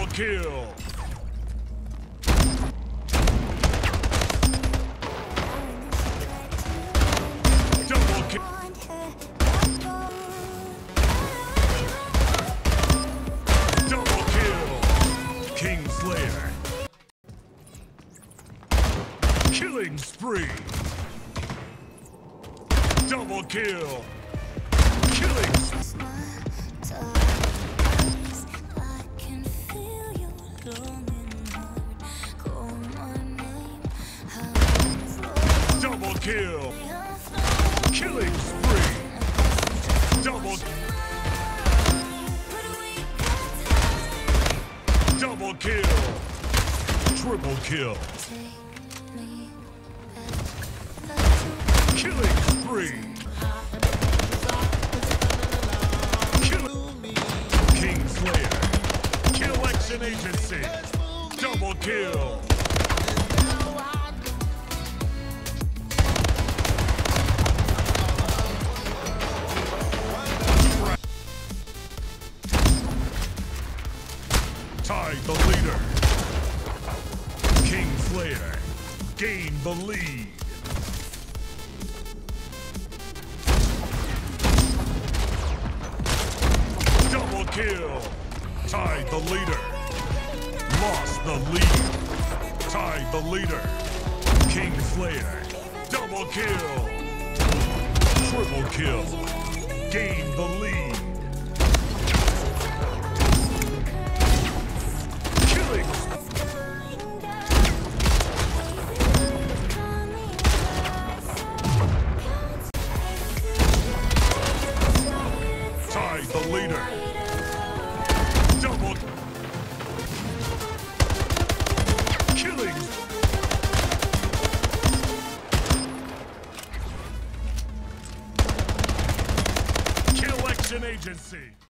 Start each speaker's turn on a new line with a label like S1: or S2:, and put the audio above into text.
S1: kill. Double kill. Double kill. King Slayer. Killing spree. Double kill. Killing spree. Double kill. Killing spree. Double kill. Triple kill. Killing spree. King Slayer. Kill action agency. Double kill. Tied the leader. King Slayer gained the lead. Double kill. Tied the leader. Lost the lead. Tied the leader. King Slayer. Double kill. Triple kill. Gained the lead. The leader. Double killing. Kill action agency.